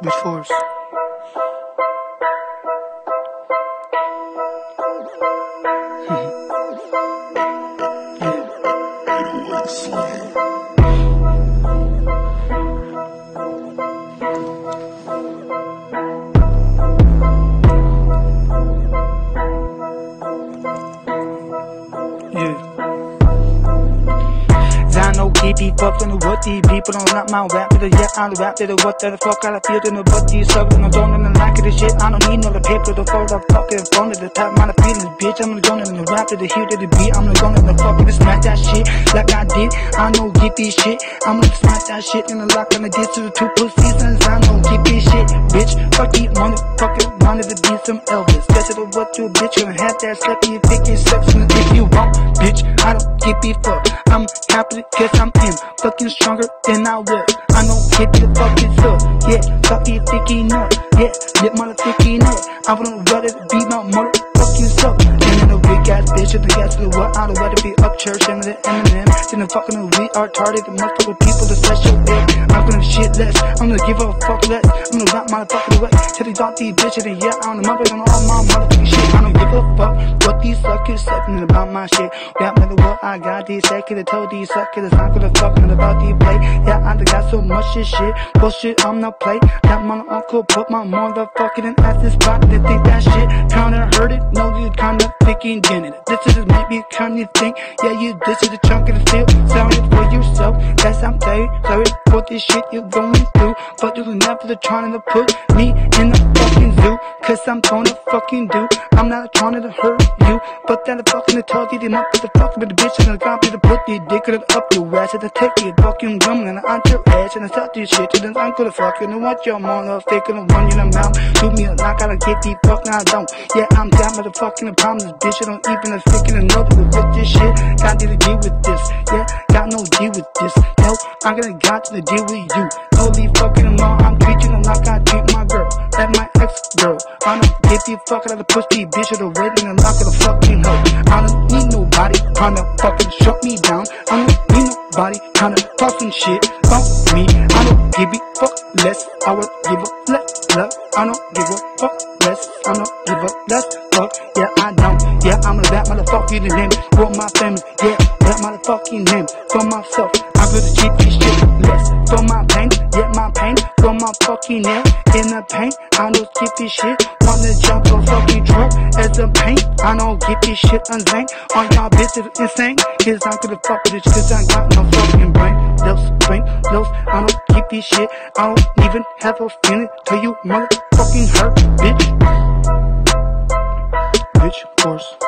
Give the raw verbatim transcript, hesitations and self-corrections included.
Which force? Keep it fucking with what these people don't like my rap, but yeah, I don't rap, that what the fuck I feel to know what these suck, and I'm zoning and like this shit. I don't need no paper to fold up fucking phone to the top, my feelings, bitch. I'm gonna zoning and the rap to the heel to the beat. I'm gonna zoning and the fucking smack that shit like I did. I know get this shit. I'm gonna smack that shit in the lock and the diss to the two pussies, and I know get this shit, bitch. Fuck these motherfuckers, wanted to be some Elvis. That's it, what you bitch, gonna have that sleepy, thick and substance if you want, bitch. I don't give a fuck. I'm happy cause I'm in, fucking stronger than I was. I know get the fucking up, yeah, fuck it, thicky nut, yeah, get motherfucking nut. I wouldn't rather be my motherfucking self. And then a weak ass bitch with the gas to the what? I don't rather be up church and the Eminem. Then the fucking retard, retarded, the multiple people to special big. I'm gonna shit less, I'm gonna give a fuck less. I'm gonna rap motherfucking away till they got these bitches and yeah, I'm the mother on all my motherfucking shit. I don't give a fuck what these suckers saying about my shit. Rap matter what I got, these seconds, I told these suckers, I'm gonna fucking about these play. Yeah, I done got so much shit, shit. Bullshit, I'm not play. That my uncle put my motherfucking ass in spot. They think that shit kinda hurt it. No, you kinda thinking, Janet. This is maybe kinda think. Yeah, you this is a chunk of the steel. Sorry for yourself. That's I'm saying. Sorry for this shit you're going through. But you're never trying to put me in the fucking zoo. Cause I'm gonna fucking do. I'm not trying to hurt you. But that I fucking told you, they might be the fucking with the bitch. And I got me to put the dick in up your ass. And I take your fucking gum and I'm your ass. And I start this shit. And I'm gonna fucking and what your motherfucking and run in the mouth. Do me like I gotta get these fuck now I don't. Yeah, I'm down with the fucking problem. This bitch, I don't even freaking know with this shit. Got to deal with this. Yeah, got no deal with this. No, I'm gonna got to deal with you. Holy fucking law, I'm treating them like I treat my girl. Like my ex girl. I don't get the fuck out of the pussy bitch or the waiting and lock of the fucking hoe. I don't need nobody trying to fucking shut me down. I don't need nobody trying to fucking shit about me. I don't give a fuck less. I will give a less love. I don't give a fuck less. I don't give a less fuck. Yeah, I don't. Yeah, I'm a that motherfucking name for my family. Yeah, that motherfucking name for myself. I'm gonna keep this shit less for my pain. Yeah, my pain for my fucking name. In the pain, I don't keep this shit. Wanna jump a fucking truck as a pain. I don't get this shit unzane. On y'all bitches insane. Cause I'm gonna fuck with this cause I got no fucking brain. Those brain, those, I don't keep this shit. I don't even have a feeling till you motherfucking hurt, bitch. Bitch, of course.